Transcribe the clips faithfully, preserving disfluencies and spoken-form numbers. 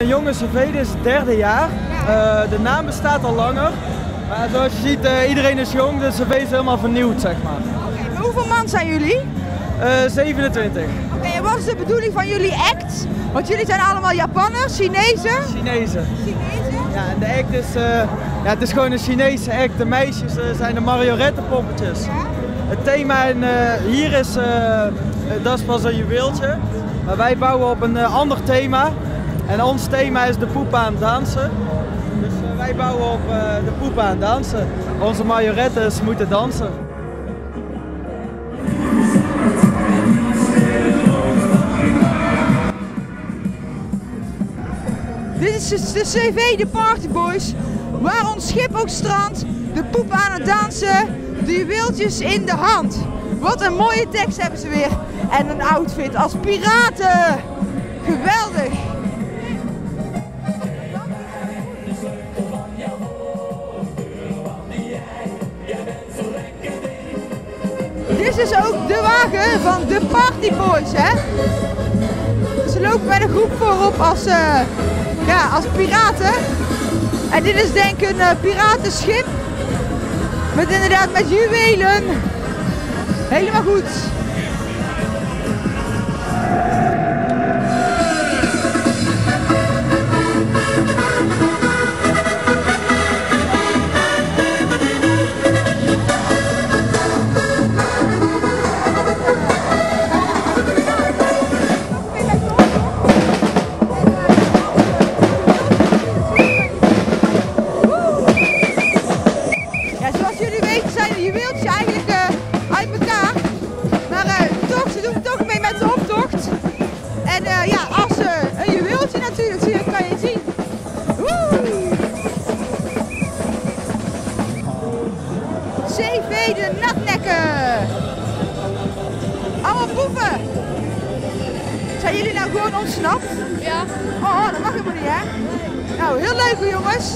Jonge C V, dit is het derde jaar. Uh, de naam bestaat al langer. Maar zoals je ziet, uh, iedereen is jong, de C V is helemaal vernieuwd, zeg maar. Oké, okay, maar hoeveel man zijn jullie? Uh, zevenentwintig. Oké, okay, en wat is de bedoeling van jullie act? Want jullie zijn allemaal Japanners, Chinezen? Chinezen. Chinezen? Ja, en de act is, uh, ja, het is gewoon een Chinese act. De meisjes uh, zijn de marionettenpoppetjes. Ja? Het thema in, uh, hier is, uh, dat is pas een juweeltje. Maar wij bouwen op een uh, ander thema. En ons thema is de poep aan dansen. Dus uh, wij bouwen op uh, de poep aan dansen. Onze marionettes moeten dansen. Dit is de C V, de Party Boys, waar ons schip ook strandt, de poep aan het dansen, de juweeltjes in de hand. Wat een mooie tekst hebben ze weer en een outfit als piraten. Geweldig! Dit is ook de wagen van de Party Boys, hè? Ze lopen met een groep voorop als, uh, ja, als piraten. En dit is denk ik een uh, piratenschip. Met inderdaad met juwelen. Helemaal goed. C V de natnekken. Allemaal poepen. Zijn jullie nou gewoon ontsnapt? Ja. Oh, dat mag helemaal niet, hè? Nou, heel leuk, jongens.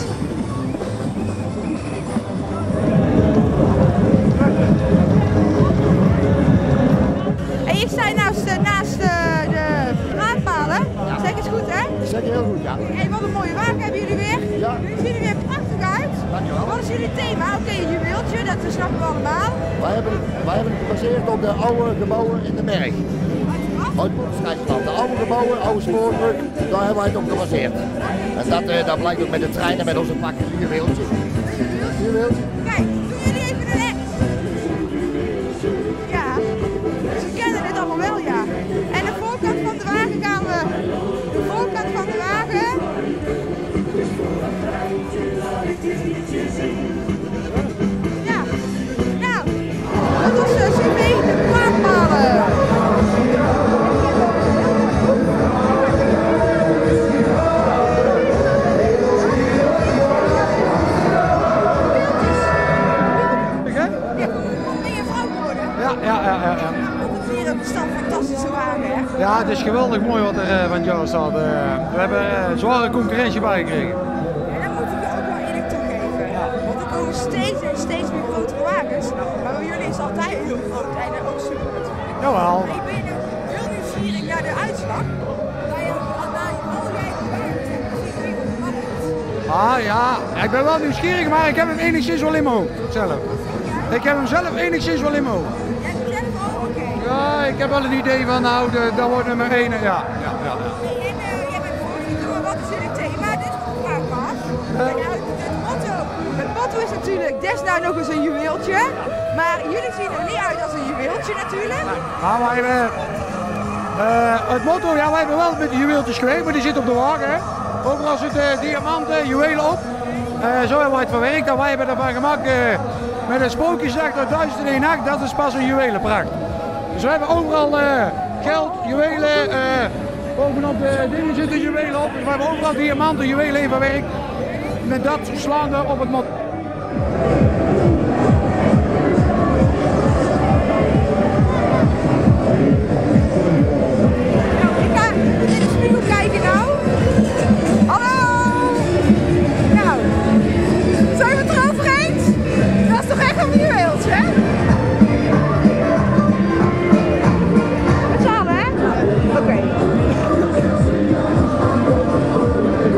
En ik sta naast, naast de, de praatpalen. Ja. Zeg het goed, hè? Dat zeg je heel goed, ja. Hey, wat een mooie wagen hebben jullie weer. Ja. Jullie zien er weer prachtig uit. Dankjewel. Wat is jullie thema? Oké, okay, een juweeltje, dat snappen we allemaal. Wij hebben, wij hebben het gebaseerd op de oude gebouwen in de Merg. Uit Boerderschijnsland. De oude gebouwen, oude spoorbrug, daar hebben wij het op gebaseerd. En dat, uh, dat blijkt ook met de treinen, met onze pakken juweeltje. Juweeltje. Kijk, doen jullie even een act. Ja, ze kennen dit allemaal wel, ja. En de voorkant van de wagen gaan we, de voorkant van de wagen. Ja, nou, dat was uh, C V de praatpalen. Ja, ja, ja, ja. Het is hier ook een fantastische wagen, hè? Ja, het is geweldig mooi wat er uh, van jou staat. Uh, we hebben uh, zware concurrentie bijgekregen. En dan moet ik je ook wel eerlijk toegeven. Ja. Want er komen steeds en steeds meer grotere wagens. Maar bij jullie is altijd heel groot en uh, ook super natuurlijk. Jawel. Maar ik ben heel nieuwsgierig naar de uitslag. Waar je naar alle Ah ja, ik ben wel nieuwsgierig, maar ik heb hem enigszins wel in mijn hoofd zelf. Ik heb hem zelf enigszins wel in mijn hoofd. Jij hebt zelf al, oké. Ja, ik heb wel een idee van, nou, de, dat wordt nummer één. Ja, ja, ja. ja. En uh, jij bent voorzitter, maar wat is jullie thema? Dit is een vraag, Bas. En uh, het motto. Het motto is natuurlijk, des nou nog eens een juweeltje. Maar jullie zien er niet uit als een juweeltje natuurlijk. Nou, wij hebben, uh, het motto, ja, wij hebben wel met de juweeltjes geweest, maar die zit op de wagen. Hè. Overal zitten uh, diamanten, juwelen op. Uh, zo hebben wij het verwerkt en wij hebben ervan gemaakt. Uh, Met een sprookjesdag door duizend en één nacht, dat is pas een juwelenpracht. Dus we hebben overal uh, geld, juwelen, uh, bovenop de dingen zitten juwelen op. Dus we hebben overal diamanten, juwelen in verwerkt. Met dat slaan we op het mot. Nou, ik ga in de spiegel kijken nou. Hallo! Nou, zijn we het erover eens? Dat is toch echt een juweeltje, hè? Met z'n allen, hè? Oké. Okay.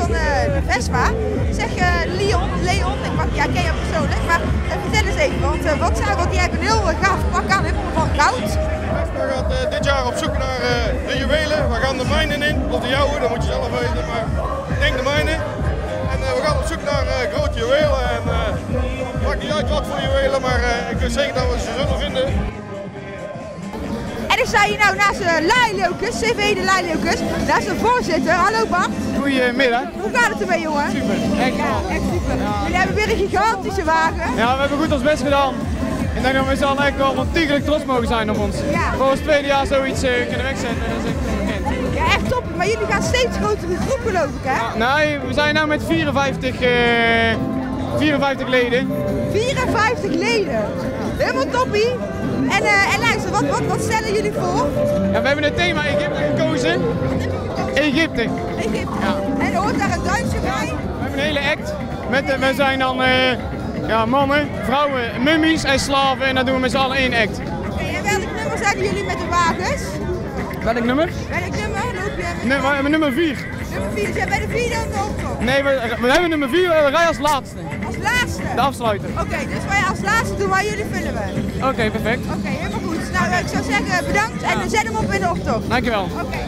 van uh, de Vespa. Zeg uh, Leon, Leon, ik mag, ja, ken je persoonlijk, maar uh, vertel eens even, want uh, wat zijn, want die hebben een heel uh, gaaf pak aan, helemaal van goud. Vespa gaat uh, dit jaar op zoek naar uh, de juwelen. We gaan de mijnen in, of de jouwe, dat moet je zelf weten, maar ik denk de mijnen. En uh, we gaan op zoek naar uh, grote juwelen en uh, maakt niet uit wat voor juwelen, maar uh, ik weet zeker dat we ze zullen vinden. En ik sta hier nou naast de Lailokus, C V de Lailokus, naast de voorzitter. Hallo Bart. Goedemiddag. Hoe gaat het ermee, jongen? Super, echt Ja, echt super. Ja. Jullie hebben weer een gigantische wagen. Ja, we hebben goed ons best gedaan. Ik denk dat we met z'n allen echt wel ontiegelijk trots mogen zijn op ons. Ja. Voor ons tweede jaar zoiets uh, kunnen wegzetten, dat is echt ongekend. Ja, echt top. Maar jullie gaan steeds grotere groep, geloof ik, hè? Ja, nee, we zijn nu met vierenvijftig, uh, vierenvijftig leden. vierenvijftig leden. Helemaal toppie. En, uh, en luister, wat, wat, wat stellen jullie voor? Ja, we hebben het thema Egypte gekozen. Egypte. Egypte. Ja. En hoort daar een dansje bij? We hebben een hele act. Met, uh, we zijn dan uh, ja, mannen, vrouwen, mummies en slaven en dan doen we met z'n allen één act. Oké, okay, en welk nummer zijn jullie met de wagens? Welk nummer? Welk nummer loop je met? Nee, we hebben nummer vier. Nummer vier, dus jij bent de vierde aan de optocht? Nee, we, we hebben nummer vier, we rijden als laatste. Als laatste? De afsluiter. Oké, okay, dus wij als laatste doen, maar jullie vullen we. Oké, okay, perfect. Oké, okay, helemaal goed. Nou, ik zou zeggen bedankt en ja. Zet hem op in de optocht. Dankjewel. Oké. Okay.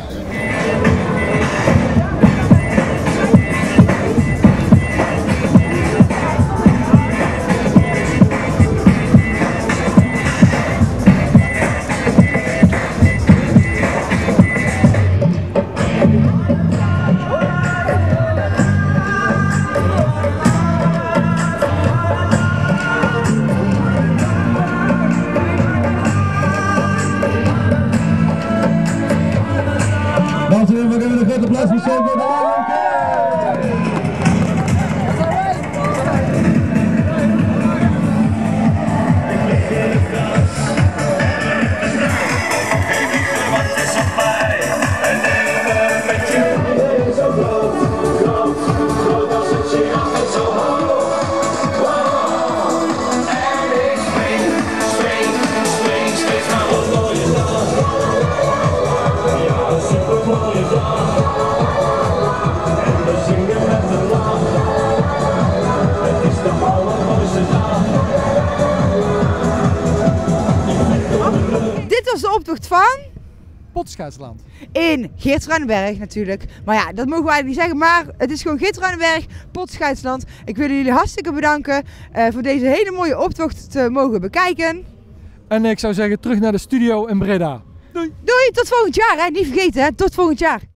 Dames en heren, we geven een grote applaus voor Sylvia de Lailokus. Dit was de optocht van Potschaatsland. in Geertruidenberg natuurlijk. Maar ja, dat mogen we eigenlijk niet zeggen. Maar het is gewoon Geertruidenberg, Potschaatsland. Ik wil jullie hartstikke bedanken uh, voor deze hele mooie optocht te mogen bekijken. En ik zou zeggen terug naar de studio in Breda. Doei! Doei, tot volgend jaar. Hè. Niet vergeten, hè. Tot volgend jaar.